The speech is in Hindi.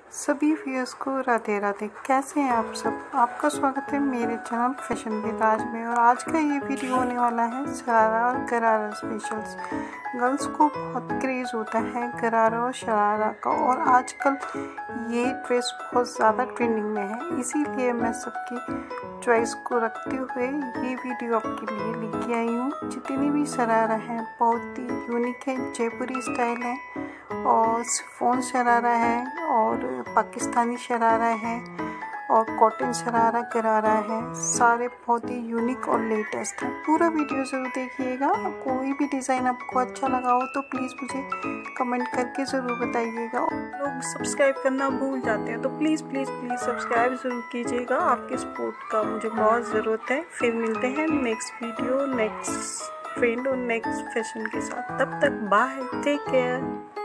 सभी व्यूअर्स को राधे राधे। कैसे हैं आप सब? आपका स्वागत है मेरे चैनल फैशन विद आज में। और आज का ये वीडियो होने वाला है शरारा और गरारा स्पेशल्स। गर्ल्स को बहुत क्रेज़ होता है गरारा और शरारा का, और आजकल ये ड्रेस बहुत ज़्यादा ट्रेंडिंग में है। इसीलिए मैं सबकी चॉइस को रखते हुए ये वीडियो आपके लिए लेके आई हूँ। जितनी भी शरारा हैं बहुत ही यूनिक है, जयपुरी स्टाइल है, और शिफॉन शरारा है, और पाकिस्तानी शरारा है, और कॉटन शरारा गरारा है। सारे बहुत ही यूनिक और लेटेस्ट हैं। पूरा वीडियो ज़रूर देखिएगा। कोई भी डिज़ाइन आपको अच्छा लगा हो तो प्लीज़ मुझे कमेंट करके ज़रूर बताइएगा। लोग सब्सक्राइब करना भूल जाते हैं, तो प्लीज़ प्लीज़ प्लीज़ सब्सक्राइब ज़रूर कीजिएगा। आपके सपोर्ट का मुझे बहुत ज़रूरत है। फिर मिलते हैं नेक्स्ट वीडियो, नेक्स्ट ट्रेंड और नेक्स्ट फैशन के साथ। तब तक बाय, टेक केयर।